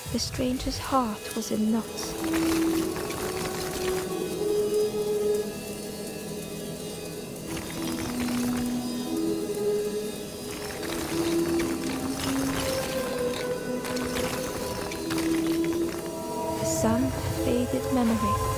The stranger's heart was in knots. Some faded memory